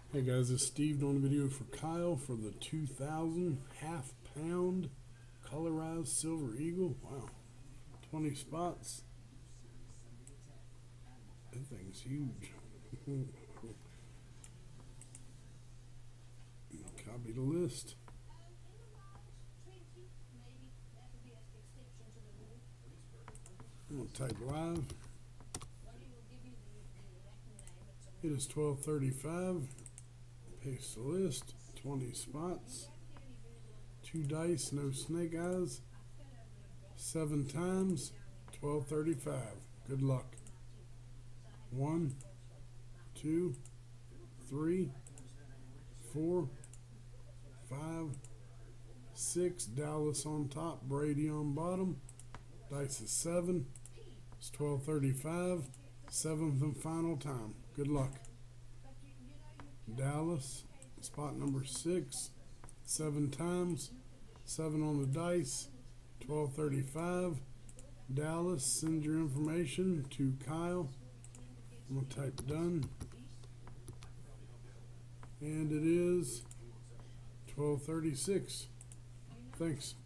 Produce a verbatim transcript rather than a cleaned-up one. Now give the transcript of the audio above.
Hey guys, this is Steve doing a video for Kyle for the two thousand half pound colorized silver eagle. Wow, twenty spots. That thing's huge. Copy the list. I'm going to type live. It is twelve thirty-five. Paste the list. twenty spots. Two dice, no snake eyes. Seven times. twelve thirty-five. Good luck. One, two, three, four, five, six. Dallas on top, Brady on bottom. Dice is seven. It's twelve thirty-five. Seventh and final time. Good luck. Dallas, spot number six, seven times, seven on the dice, twelve thirty-five. Dallas, send your information to Kyle. I'm going to type done. And it is twelve thirty-six. Thanks.